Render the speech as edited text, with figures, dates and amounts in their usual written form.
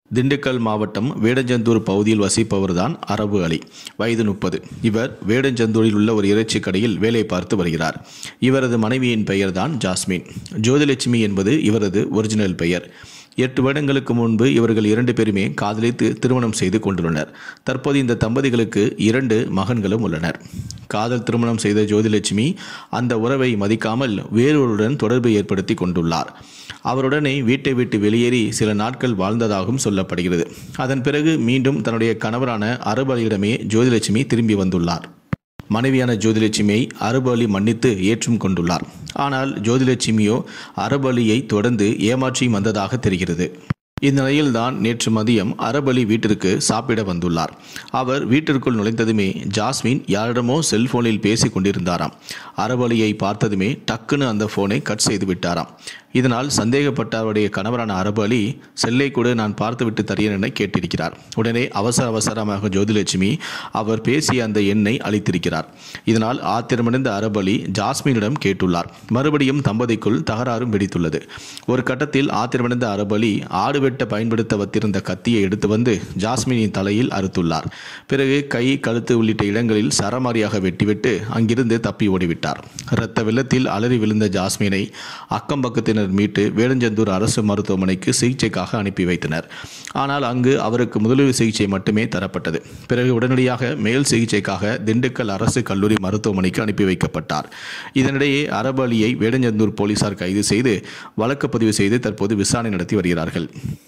திண்டுக்கல் மாவட்டம் வேடஞ்சந்தூர் பகுதியில் வசிப்பவர்தான் அரபு அலி. வயது 30. இவர் வேடஞ்சந்தூரில் உள்ள ஒரு இறைச்சி கடையில் வேலை பார்த்து வருகிறார். இவரது மனைவியின் பெயர்தான் ஜாஸ்மின். ஜோதிலட்சுமி என்பது இவரது ஒரிஜினல் பெயர். 8 வருடங்களுக்கு முன்பு இவர்கள் 2 பேருமே காதலித்து திருமணம் செய்து கொண்டுள்ளனர். தற்போது இந்த தம்பதிகளுக்கு 2 மகன்களும் உள்ளனர். காதல் திருமணம் செய்த ஜோதிலட்சுமி அந்த உறவை மதிக்காமல் வேறொருடன் தொடர்பு ஏற்படுத்தி கொண்டுள்ளார். அவருடனே வீட்டை விட்டு வெளியேறி சில நாட்கள் வாழ்ந்ததாகவும் சொல்லப்படுகிறது. அதன் பிறகு மீண்டும் தன்னுடைய கணவரான அரபு அலியிடமே ஜோதிலட்சுமி திரும்பி வந்துள்ளார். மனைவியான ஜோதிலட்சுமியை அரபு அலி மன்னித்து ஏற்றும் கொண்டுள்ளார். ஆனால் ஜோதிலட்சுமியோ அரபு அலியை தொடர்ந்து ஏமாற்றி வந்ததாக தெரிகிறது. இந்நிலையில்தான் நேற்று மதியம் அரபு அலி வீட்டிற்கு சாப்பிட வந்துள்ளார். அவர் வீட்டிற்குள் நுழைந்ததுமே ஜாஸ்மின் யாரிடமோ செல்போனில் பேசி கொண்டிருந்தாராம். அரபு அலியை பார்த்ததுமே டக்குன்னு அந்த போனை கட் செய்து விட்டாராம். இதனால் சந்தேகப்பட்ட அவருடைய கணவரான அரபு அலி, செல்லை கூட நான் பார்த்துவிட்டு தரேன் என கேட்டிருக்கிறார். உடனே அவசரமாக ஜோதிலட்சுமி அவர் பேசிய அந்த எண்ணை அளித்திருக்கிறார். இதனால் ஆத்திரமடைந்த அரபு அலி ஜாஸ்மினிடம் கேட்டுள்ளார். மறுபடியும் தம்பதிக்குள் தகராறும் வெடித்துள்ளது. ஒரு கட்டத்தில் ஆத்திரமடைந்த அரபு அலி ஆடு வெட்ட பயன்படுத்த வைத்திருந்த கத்தியை எடுத்து வந்து ஜாஸ்மினின் தலையில் அறுத்துள்ளார். பிறகு கை, கழுத்து உள்ளிட்ட இடங்களில் சரமாரியாக வெட்டிவிட்டு அங்கிருந்து தப்பி ஓடிவிட்டார். இரத்த வெள்ளத்தில் அலறி விழுந்த ஜாஸ்மினை அக்கம் பக்கத்தினர் மீட்டு வேடஞ்சந்தூர் அரசு மருத்துவமனைக்கு சிகிச்சைக்காக அனுப்பி வைத்தனர். ஆனால் அங்கு அவருக்கு முதலுதவி சிகிச்சை மட்டுமே தரப்பட்டது. பிறகு உடனடியாக மேல் சிகிச்சைக்காக திண்டுக்கல் அரசு கல்லூரி மருத்துவமனைக்கு அனுப்பி வைக்கப்பட்டார். இதனிடையே அரபு அலியை வேடஞ்சந்தூர் போலீசார் கைது செய்து வழக்கு பதிவு செய்து தற்போது விசாரணை நடத்தி வருகிறார்கள்.